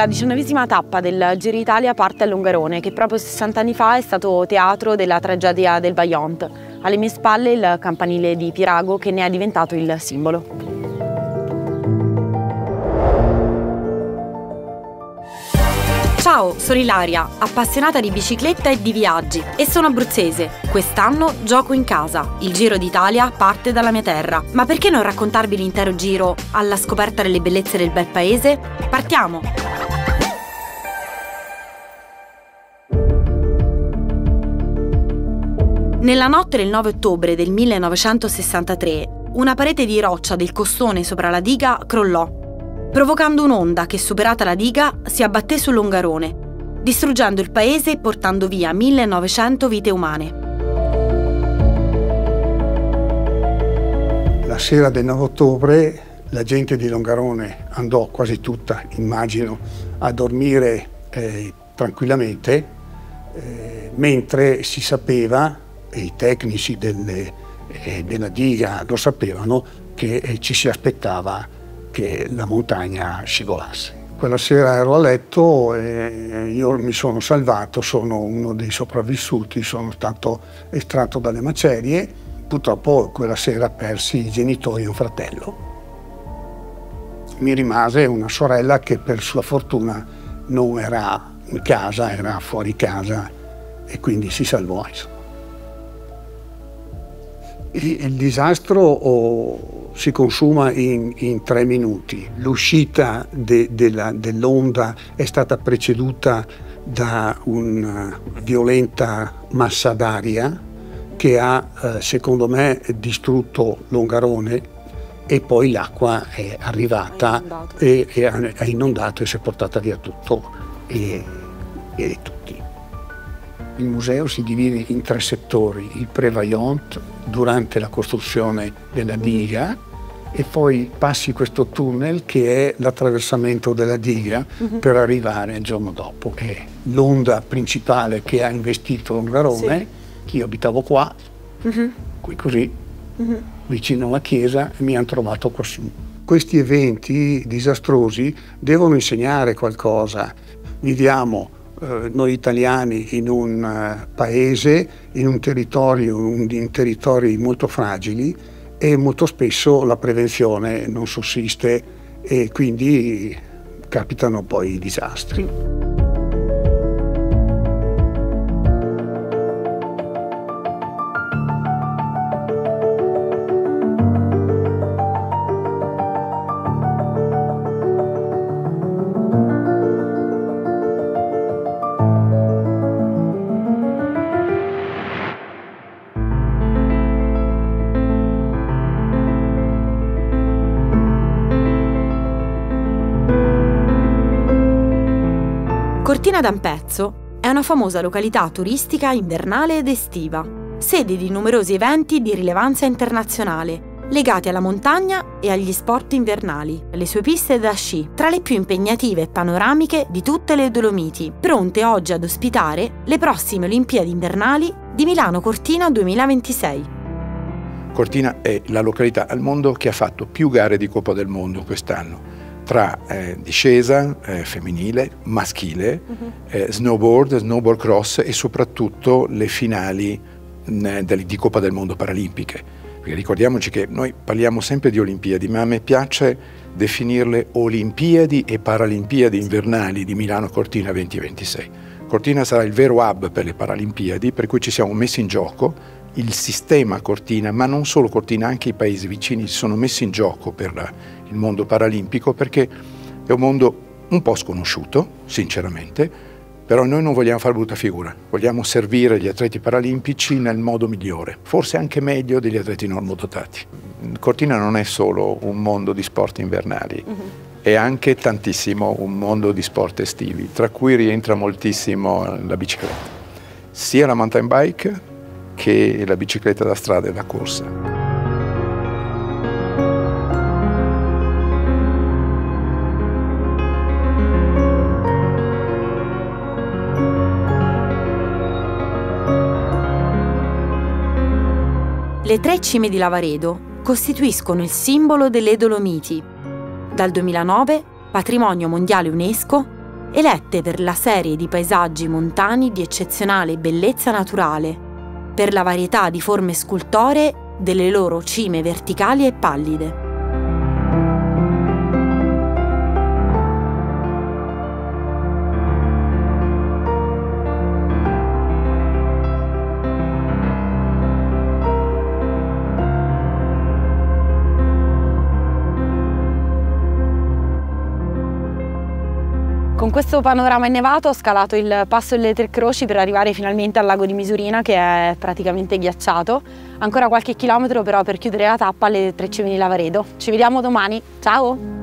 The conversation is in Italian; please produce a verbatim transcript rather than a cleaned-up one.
La diciannovesima tappa del Giro d'Italia parte a Longarone, che proprio sessanta anni fa è stato teatro della tragedia del Vajont. Alle mie spalle il campanile di Pirago, che ne è diventato il simbolo. Ciao, sono Ilaria, appassionata di bicicletta e di viaggi, e sono abruzzese. Quest'anno gioco in casa. Il Giro d'Italia parte dalla mia terra. Ma perché non raccontarvi l'intero giro alla scoperta delle bellezze del bel paese? Partiamo! Nella notte del nove ottobre del millenovecentosessantatré, una parete di roccia del costone sopra la diga crollò, provocando un'onda che, superata la diga, si abbatté sul Longarone, distruggendo il paese e portando via millenovecento vite umane. La sera del nove ottobre la gente di Longarone andò quasi tutta, immagino, a dormire eh, tranquillamente, eh, mentre si sapeva, e i tecnici delle, eh, della diga lo sapevano, che eh, ci si aspettava che la montagna scivolasse. Quella sera ero a letto e io mi sono salvato, sono uno dei sopravvissuti, sono stato estratto dalle macerie. Purtroppo quella sera persi i genitori e un fratello. Mi rimase una sorella che per sua fortuna non era in casa, era fuori casa e quindi si salvò. Il disastro oh, si consuma in, in tre minuti. L'uscita de, de dell'onda è stata preceduta da una violenta massa d'aria che ha, eh, secondo me, distrutto Longarone, e poi l'acqua è arrivata e, e ha inondato e si è portata via tutto e, e tutti. Il museo si divide in tre settori: il pre-Vajont, durante la costruzione della diga, e poi passi questo tunnel che è l'attraversamento della diga uh-huh. per arrivare al giorno dopo. È l'onda principale che ha investito Longarone, sì. Io abitavo qua, uh-huh. qui così, uh-huh. vicino alla chiesa, e mi hanno trovato quassù. Questi eventi disastrosi devono insegnare qualcosa. Viviamo eh, noi italiani in un uh, paese, in un territorio, un, in territori molto fragili, e molto spesso la prevenzione non sussiste e quindi capitano poi i disastri. Cortina d'Ampezzo è una famosa località turistica invernale ed estiva, sede di numerosi eventi di rilevanza internazionale, legati alla montagna e agli sport invernali. Le sue piste da sci, tra le più impegnative e panoramiche di tutte le Dolomiti, pronte oggi ad ospitare le prossime Olimpiadi invernali di Milano Cortina duemilaventisei. Cortina è la località al mondo che ha fatto più gare di Coppa del Mondo quest'anno, tra eh, discesa eh, femminile, maschile, uh-huh. eh, snowboard, snowboard cross e soprattutto le finali mh, di Coppa del Mondo paralimpiche. Perché ricordiamoci che noi parliamo sempre di Olimpiadi, ma a me piace definirle Olimpiadi e Paralimpiadi invernali di Milano Cortina duemilaventisei. Cortina sarà il vero hub per le Paralimpiadi, per cui ci siamo messi in gioco il sistema Cortina, ma non solo Cortina, anche i paesi vicini si sono messi in gioco per la, il mondo paralimpico, perché è un mondo un po' sconosciuto, sinceramente, però noi non vogliamo fare brutta figura, vogliamo servire gli atleti paralimpici nel modo migliore, forse anche meglio degli atleti normodotati. Cortina non è solo un mondo di sport invernali, uh-huh. è anche tantissimo un mondo di sport estivi, tra cui rientra moltissimo la bicicletta, sia la mountain bike che la bicicletta da strada e da corsa. Le tre cime di Lavaredo costituiscono il simbolo delle Dolomiti. Dal duemilanove, patrimonio mondiale UNESCO, elette per la serie di paesaggi montani di eccezionale bellezza naturale, per la varietà di forme scultoree delle loro cime verticali e pallide. Con questo panorama innevato ho scalato il passo delle Tre Croci per arrivare finalmente al lago di Misurina, che è praticamente ghiacciato. Ancora qualche chilometro però per chiudere la tappa alle Tre Cime di Lavaredo. Ci vediamo domani, ciao!